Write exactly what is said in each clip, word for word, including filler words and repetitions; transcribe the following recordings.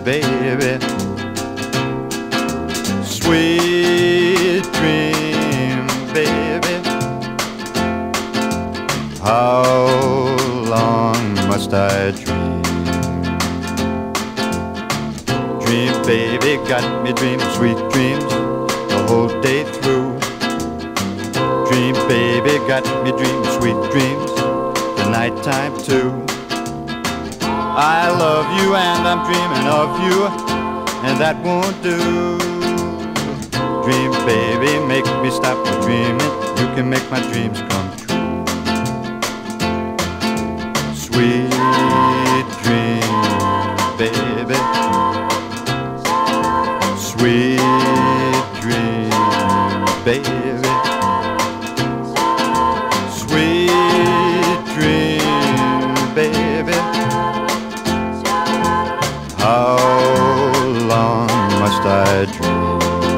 baby. Sweet dream, baby. How long must I dream? Dream, baby, got me dreaming sweet dreams the whole day through. Dream, baby, got me dreaming sweet dreams the nighttime too. I love you and I'm dreaming of you, and that won't do. Dream, baby, make me stop my dreaming. You can make my dreams come true. Sweet dream, baby. Sweet dream, baby. Sweet dream, baby. How long must I dream?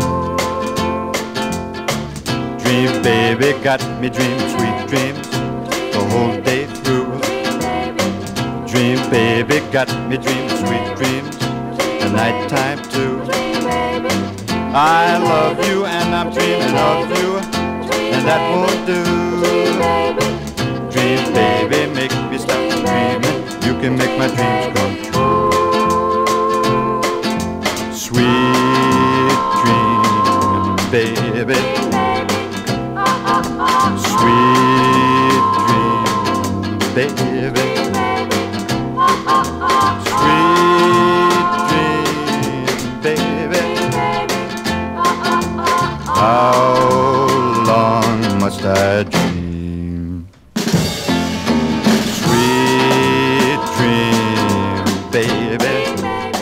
Dream, baby, got me dreaming sweet dreams the whole day through. Dream, baby, got me dreaming sweet dreams the nighttime too. I love you and I'm dreaming of you, and that won't do. Dream, baby, make me stop dreaming. You can make my dreams come true. Sweet dream, baby. Sweet dream, baby. Sweet dream, baby. How long must I dream? Sweet dream, baby.